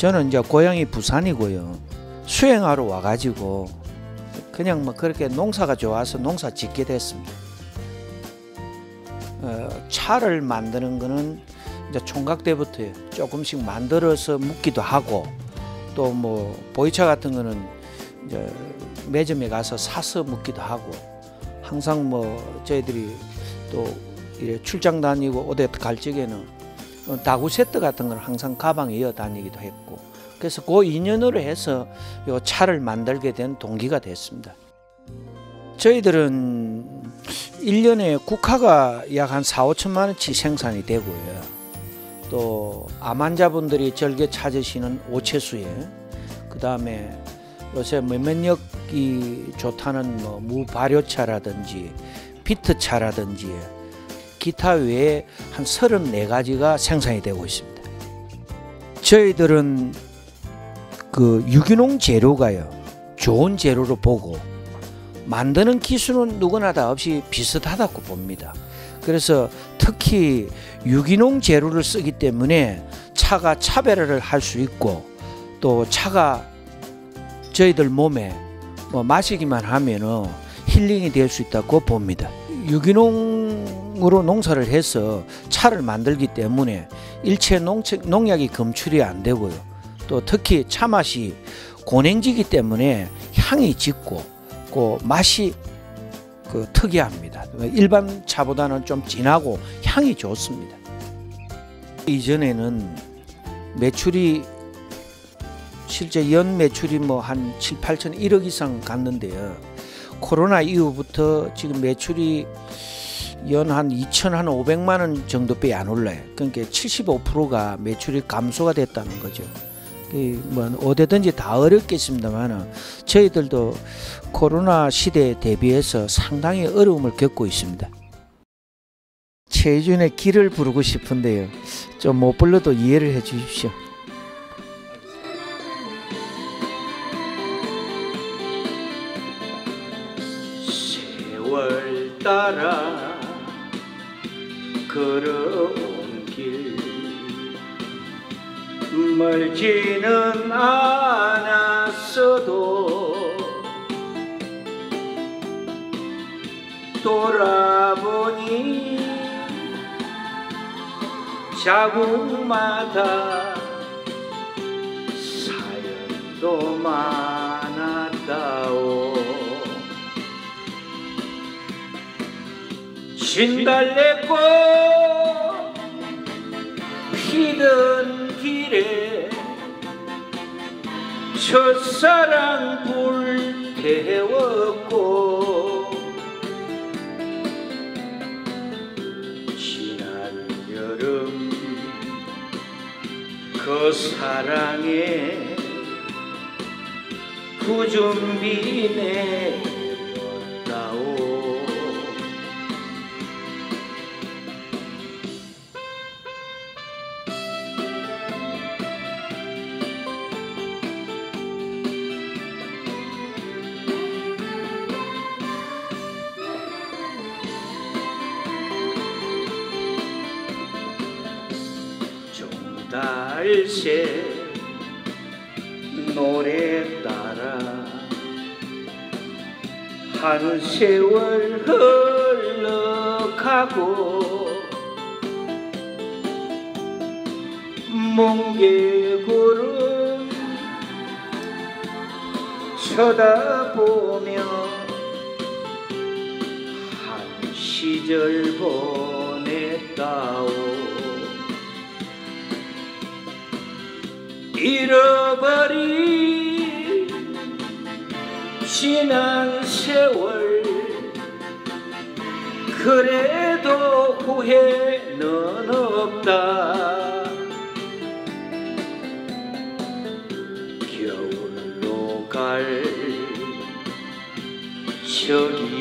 저는 이제 고향이 부산이고요. 수행하러 와가지고 그냥 뭐 그렇게 농사가 좋아서 농사 짓게 됐습니다. 차를 만드는 거는 이제 총각 때부터 조금씩 만들어서 묻기도 하고, 또 뭐 보이차 같은 거는 이제 매점에 가서 사서 묻기도 하고, 항상 뭐 저희들이 또 이래 출장 다니고 어디 갈 적에는 다구 세트 같은 걸 항상 가방에 이어 다니기도 했고, 그래서 그 인연으로 해서 요 차를 만들게 된 동기가 됐습니다. 저희들은 1년에 국화가 약 한 4~5천만 원치 생산이 되고요. 또 암 환자분들이 즐겨 찾으시는 오채수에, 그 다음에 요새 면역력이 좋다는 뭐 무발효차라든지 비트차라든지 기타 외에 한 34가지가 생산이 되고 있습니다. 저희들은 그 유기농 재료가요, 좋은 재료로 보고 만드는 기술은 누구나 다 없이 비슷하다고 봅니다. 그래서 특히 유기농 재료를 쓰기 때문에 차가 차별화를 할 수 있고, 또 차가 저희들 몸에 뭐 마시기만 하면은 힐링이 될 수 있다고 봅니다. 유기농으로 농사를 해서 차를 만들기 때문에 일체 농약이 검출이 안 되고요. 또 특히 차 맛이 고냉지기 때문에 향이 짙고 그 맛이 특이합니다. 일반 차보다는 좀 진하고 향이 좋습니다. 이전에는 매출이 실제 연 매출이 뭐 한 7~8천 1억 이상 갔는데요. 코로나 이후부터 지금 매출이 연 한 2,500만 원 정도밖에 안 올라요. 그러니까 75%가 매출이 감소가 됐다는 거죠. 뭐 어디든지 다 어렵겠습니다만 저희들도 코로나 시대에 대비해서 상당히 어려움을 겪고 있습니다. 최희준의 길을 부르고 싶은데요, 좀 못 불러도 이해를 해 주십시오. 세월 따라 걸어온 길 멀지는 않았어도 돌아보니 자국마다 사연도 많았다오. 진달래꽃 피던 길에 첫사랑 불태웠고, 지난 여름 그 사랑에 구준비 내었다오. 달새 노래 따라 한 세월 흘러가고, 뭉게구름 쳐다보며 한 시절 보냈다오. 잃어버린 지난 세월, 그래도 후회는 없다. 겨울로 갈 저기